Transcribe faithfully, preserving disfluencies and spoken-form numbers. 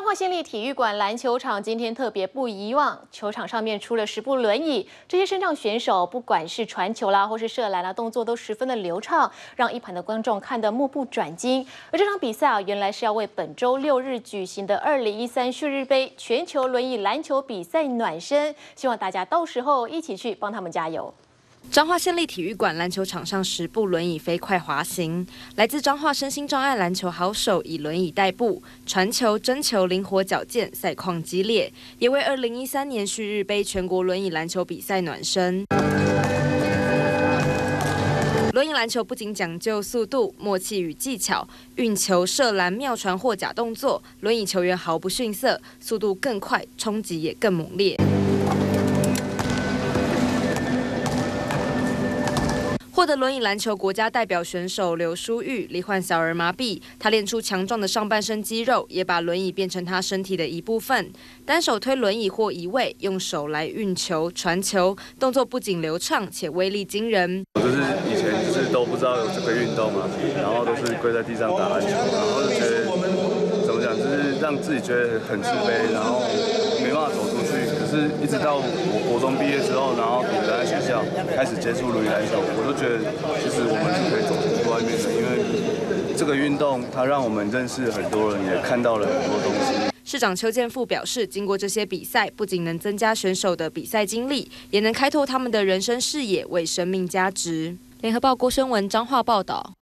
彰化县立体育馆篮球场今天特别不一样，球场上面出了十部轮椅，这些身障选手不管是传球啦，或是射篮啦，动作都十分的流畅，让一旁的观众看得目不转睛。而这场比赛啊，原来是要为本周六日举行的二零一三旭日杯全球轮椅篮球比赛暖身，希望大家到时候一起去帮他们加油。 彰化县立体育馆篮球场上十部轮椅飞快滑行，来自彰化身心障碍篮球好手以轮椅代步，传球、争球灵活矫健，赛况激烈，也为二零一三年旭日杯全国轮椅篮球比赛暖身。轮椅篮球不仅讲究速度、默契与技巧，运球、射篮、妙传或假动作，轮椅球员毫不逊色，速度更快，冲击也更猛烈。 获得轮椅篮球国家代表选手刘淑玉罹患小儿麻痹，她练出强壮的上半身肌肉，也把轮椅变成她身体的一部分。单手推轮椅或移位，用手来运球、传球，动作不仅流畅且威力惊人。 我就是以前就是都不知道有这个运动嘛，然后都是跪在地上打篮球，然后就觉得怎么讲，就是让自己觉得很自卑，然后没办法走出去。可是，一直到我国中毕业之后，然后比如在学校开始接触轮椅篮球，我都觉得。 其实我们是可以走出去外面的，因为这个运动它让我们认识很多人，也看到了很多东西。 市长邱建富表示，经过这些比赛，不仅能增加选手的比赛经历，也能开拓他们的人生视野，为生命加值。联合报郭宣文彰化报道。